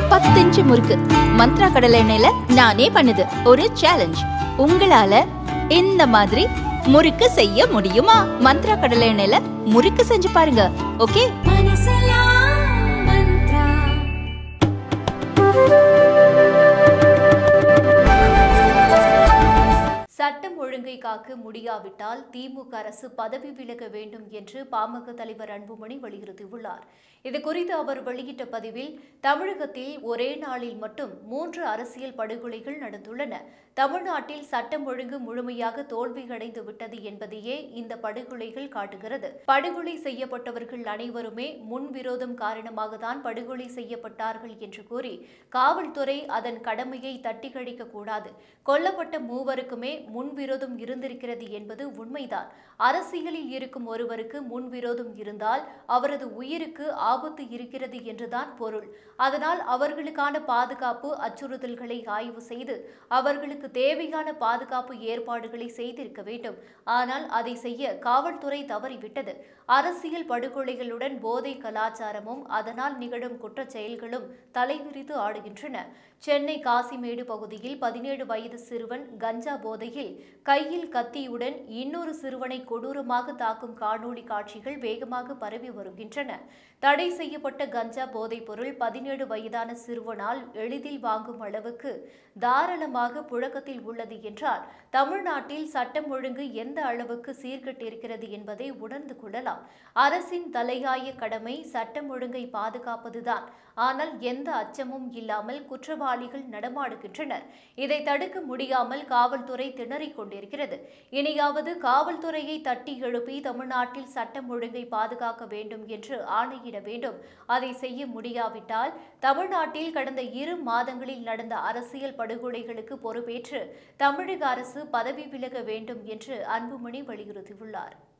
10 inch முறுக்கு மந்த்ரா கடலை எண்ணெயில நானே பண்ணுது. ஒரு சேலஞ்ச். உங்களால இந்த மாதிரி முறுக்கு செய்ய முடியுமா? மந்த்ரா கடலை எண்ணெயில முறுக்கு செஞ்சு பாருங்க. ஓகே? சட்டம் ஒழுங்கை காக்க முடியாவிட்டால் திமுக அரசு பதவி விலக வேண்டும் என்று பாமக தலைவர் அன்புமணி வலியுறுத்தியுள்ளார். இதுகுறித்து அவர் வெளியிட்ட பதிவில், தமிழகத்தில் ஒரே நாளில் மட்டும் 3 அரசியல் படுகொலைகள் நடந்துள்ளன. தமிழ்நாட்டில் சட்டம் ஒழுங்கு முழுமையாக தோல்வியடைந்து விட்டது என்பதையே இந்த படுகொலைகள் காட்டுகிறது. படுகொலை செய்யப்பட்டவர்கள் அனைவருமே முன்விரோதம் காரணமாகத்தான் படுகொலை செய்யப்பட்டார்கள் என்று கூறி காவல்துறை அதன் கடமையை தட்டி கழிக்க கூடாது. கொல்லப்பட்ட மூவருக்குமே முன்விரோதம் இருந்திருக்கிறது என்பது உண்மைதான். அரசியலில் இருக்கும் ஒருவருக்கு முன்விரோதம் இருந்தால் அவரது உயிருக்கு ஆபத்து இருக்கிறது என்றுதான் பொருள். அதனால் அவர்களுக்கான பாதுகாப்பு அச்சுறுத்தல்களை ஆய்வு செய்து அவர்களுக்கு தேவையான பாதுகாப்பு ஏற்பாடுகளை செய்திருக்க வேண்டும். ஆனால் அதை செய்ய காவல்துறை தவறிவிட்டது. அரசியல் படுகொலைகளுடன் போதை கலாச்சாரமும் அதனால் நிகழும் குற்றச் செயல்களும் தலைவிரித்து ஆடுகின்றன. சென்னை காசிமேடு பகுதியில் 17 வயது சிறுவன் கஞ்சா போதையில் கையில் கத்தியுடன் இன்னொரு சிறுவனை கொடூரமாக தாக்கும் காணொலி காட்சிகள் வேகமாக பரவி வருகின்றன. தடை செய்யப்பட்ட கஞ்சா போதைப் பொருள் 17 வயதான சிறுவனால் எளிதில் வாங்கும் அளவுக்கு தாராளமாக புழக்கத்தில் உள்ளது என்றால் தமிழ்நாட்டில் சட்டம் ஒழுங்கு எந்த அளவுக்கு சீர்கெட்டிருக்கிறது என்பதை உணர்ந்து கொள்ளலாம். அரசின் தலையாய கடமை சட்டம் ஒழுங்கை பாதுகாப்பதுதான். ஆனால் எந்த அச்சமும் இல்லாமல் குற்றவாளிகள் நடமாடுகின்றனர். இதை தடுக்க முடியாமல் காவல்துறை திணறிக் கொண்டிருக்கிறது. இனியாவது காவல்துறையை தட்டி எழுப்பி தமிழ்நாட்டில் சட்டம் ஒழுங்கை பாதுகாக்க வேண்டும் என்று ஆணையிட வேண்டும். அதை செய்ய முடியாவிட்டால் தமிழ்நாட்டில் கடந்த 2 மாதங்களில் நடந்த அரசியல் படுகொலைகளுக்கு பொறுப்பேற்று தமிழக அரசு பதவி விலக வேண்டும் என்று அன்புமணி வலியுறுத்தியுள்ளார்.